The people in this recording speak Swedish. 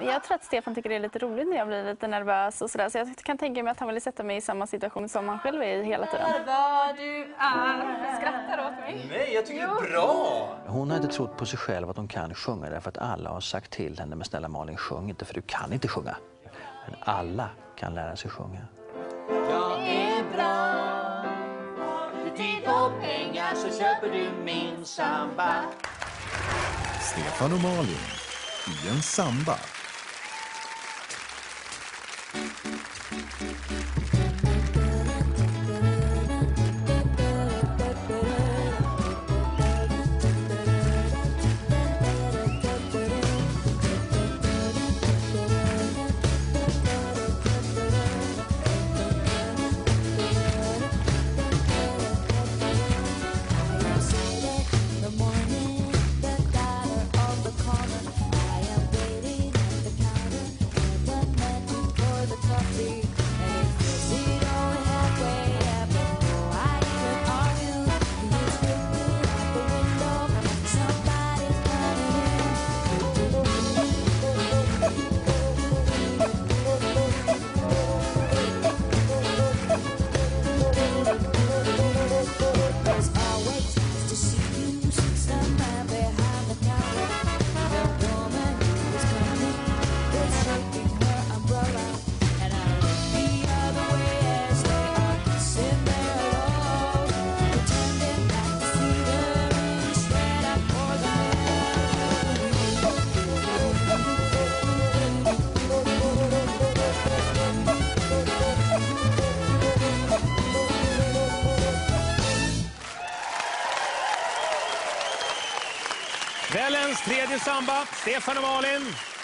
Jag tror att Stefan tycker det är lite roligt när jag blir lite nervös och sådär. Så jag kan tänka mig att han vill sätta mig i samma situation som han själv är i hela tiden. Vad du är. Skrattar åt mig. Nej, jag tycker det är bra. Hon har inte trott på sig själv att hon kan sjunga därför att alla har sagt till henne, men snälla Malin, sjung inte för du kan inte sjunga. Men alla kan lära sig sjunga. Jag är bra. För tid och pengar så köper du min samba. Stefan och Malin i en samba. Kvällens tredje samba, Stefan och Malin.